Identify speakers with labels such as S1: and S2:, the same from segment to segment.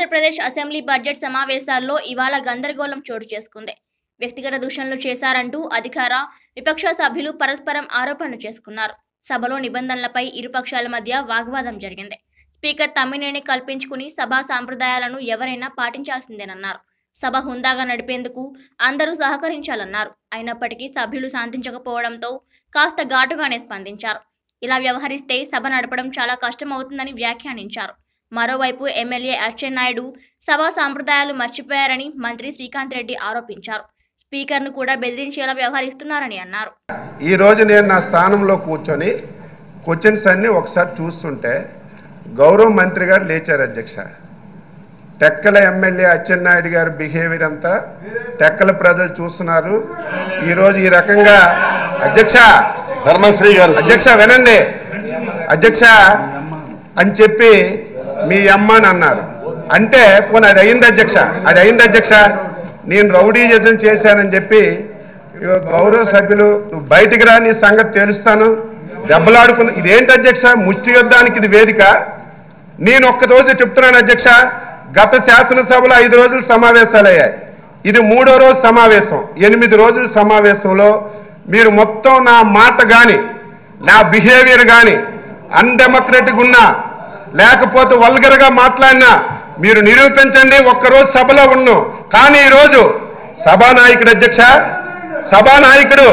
S1: Andhra Pradesh assembly budget సమావేశాల్లో ఇవాళ గందరగోళం చోటు చేసుకుంది. వ్యక్తిగత దూషణలు చేశారంటూ అధికార విపక్ష సభ్యులు పరస్పరం ఆరోపణలు చేసుకున్నారు. సభలో నిబంధనలపై ఇరుపక్షాల మధ్య వాగ్వాదం జరిగింది. స్పీకర్ తమ్మినేని కల్పించుకుని సభా సాంప్రదాయాలను ఎవరైనా పాటించాల్సిందేనన్నారు. సభ హుందాగా నడిపేందుకు అందరూ సహకరించాలన్నారు. అయినప్పటికీ సభ్యులు శాంతించకపోవడంతో కాస్త ఘాటుగానే స్పందించారు. ఇలా వ్యవహరిస్తే సభ నడపడం చాలా కష్టమవుతుందని వ్యాఖ్యానించారు. మరోవైపు ఎమ్మెల్యే అచ్చెన్నాయుడు సభా సాంప్రదాయాలు మర్చిపోయారని మంత్రి శ్రీకాంత్ రెడ్డి ఆరోపించారు. స్పీకర్ను కూడా బెదిరించేలా వ్యవహరిస్తున్నారని అన్నారు.
S2: ఈ రోజు నేను నా స్థానంలో కూర్చొని క్వశ్చన్స్ అన్ని ఒకసారి చూస్తుంటే గౌరవ మంత్రి గారు లేచారు. అధ్యక్ష, టెక్కల ఎమ్మెల్యే అచ్చెన్నాయుడు గారి బిహేవియర్ అంతా టెక్కల ప్రజలు చూస్తున్నారు. ఈరోజు ఈ రకంగా అధ్యక్ష
S3: ధర్మశ్రీ గారు
S2: అధ్యక్ష వినండి అధ్యక్ష అని చెప్పి మీ అమ్మ అని అన్నారు. అంటే పోనీ అది అయింది అధ్యక్ష, అది అయింది అధ్యక్ష. నేను రౌడీజం చేశానని చెప్పి గౌరవ సభ్యులు నువ్వు బయటికి రా, నీ సంగతి తెలుస్తాను, దెబ్బలాడుకున్నా. ఇదేంటి అధ్యక్ష, ముష్టి యుద్ధానికి ఇది వేదిక? నేను ఒక్క రోజు చెప్తున్నాను అధ్యక్ష, గత శాసనసభలో 5 రోజులు సమావేశాలు అయ్యాయి. ఇది 3వ రోజు సమావేశం. 8 రోజుల సమావేశంలో మీరు మొత్తం నా మాట కానీ నా బిహేవియర్ కానీ అన్డెమోక్రటిక్ ఉన్నా లేకపోతే వల్గర్గా మాట్లాడినా మీరు నిరూపించండి. ఒక్కరోజు సభలో ఉన్నాం. కానీ ఈరోజు సభానాయకుడు అధ్యక్ష, సభానాయకుడు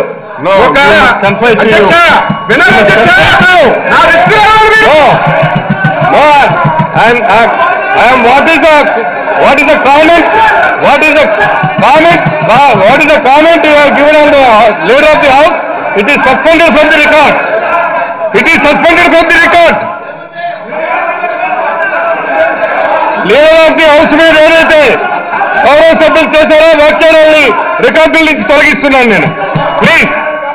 S3: What is the comment you have given on the leader of the house? It is suspended from the record. It is suspended from the record. Leader of the house మీద ఏదైతే గౌరవ సభ్యులు చేశారో వాక్యాలని రికార్డుల నుంచి తొలగిస్తున్నాను నేను. ప్లీజ్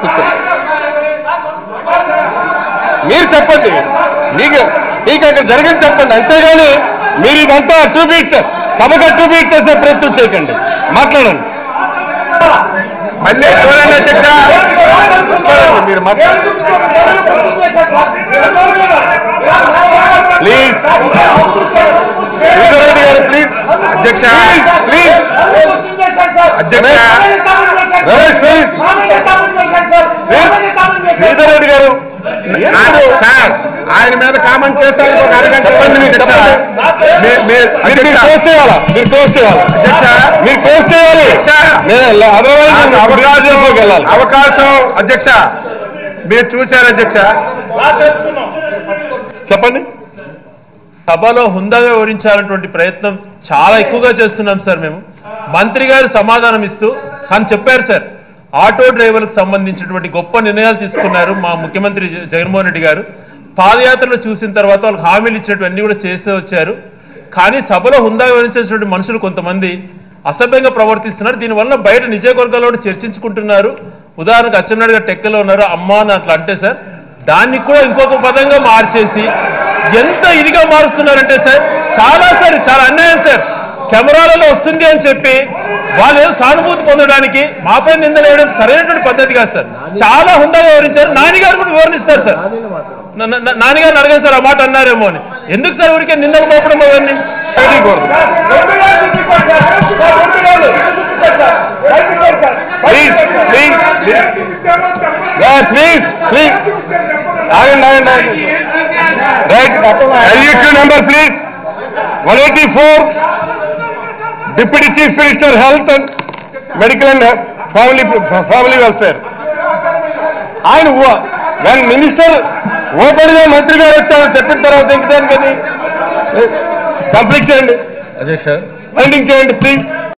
S3: మీరు చెప్పండి, మీకు అక్కడ జరిగింది చెప్పండి. అంతేగాని మీరు ఇదంతా అట్రిబ్యూట్ సభకు అట్రిబ్యూట్ చేసే ప్రయత్నం చేయకండి. మాట్లాడండి.
S2: మళ్ళీ చూడండి అధ్యక్ష,
S3: మీరు మాట్లాడండి ప్లీజ్. శ్రీధర్ రెడ్డి గారు ప్లీజ్.
S2: అధ్యక్ష
S3: ప్లీజ్
S2: అధ్యక్ష
S3: రమేష్ ప్లీజ్. శ్రీధర్ రెడ్డి గారు
S2: సార్ ఆయన మీద కామెంట్ చేస్తానికి ఒక అరగంట
S3: చెప్పండి. మీరు పోస్ట్ చేయాలా? మీరు పోస్ట్ చేయాలి అధ్యక్ష, మీరు పోస్ట్ చేయాలి. అదర్వైజ్ వెళ్ళాలి.
S2: అవకాశం అధ్యక్ష మీరు చూశారు అధ్యక్ష.
S3: చెప్పండి.
S4: సభలో హుందాగా వివరించాలన్నటువంటి ప్రయత్నం చాలా ఎక్కువగా చేస్తున్నాం సార్. మేము మంత్రి గారు సమాధానం ఇస్తూ తను చెప్పారు సార్, ఆటో డ్రైవర్లకు సంబంధించినటువంటి గొప్ప నిర్ణయాలు తీసుకున్నారు మా ముఖ్యమంత్రి జగన్మోహన్ రెడ్డి గారు. పాదయాత్రలో చూసిన తర్వాత వాళ్ళకి హామీలు ఇచ్చినటువంటి కూడా చేస్తూ వచ్చారు. కానీ సభలో హుందాగా వివరించేటువంటి మనుషులు కొంతమంది అసభ్యంగా ప్రవర్తిస్తున్నారు. దీనివల్ల బయట నిజవర్గాల్లో చర్చించుకుంటున్నారు. ఉదాహరణకు అచ్చెన్నాయుడు గారు టెక్కలో ఉన్నారు, అమ్మా అని అట్లా అంటే సార్ దాన్ని కూడా ఇంకొక పదంగా మార్చేసి ఎంత ఇదిగా మారుస్తున్నారంటే సార్ చాలా అన్యాయం సార్. కెమెరాలలో వస్తుంది అని చెప్పి వాళ్ళు ఏదో సానుభూతి పొందడానికి మాపై నిందలు వేయడం సరైనటువంటి పద్ధతి కాదు సార్. చాలా హుందాగా వివరించారు. నానిగారు కూడా వివరణిస్తారు సార్. నాన్నగారిని అడగండి సార్, ఆ మాట అన్నారేమో అని. ఎందుకు సార్ ఊరికే నిందలు మోపడం అవన్నీ?
S3: Number please 184 deputy chief minister health and medical and family welfare. ఆయన మినిస్టర్ ఓపెన్ గా మంత్రి గారు వచ్చారు చెప్పిన తర్వాత ఇంకదాని కదా కంప్లీట్ చేయండి, బైండింగ్ చేయండి ప్లీజ్.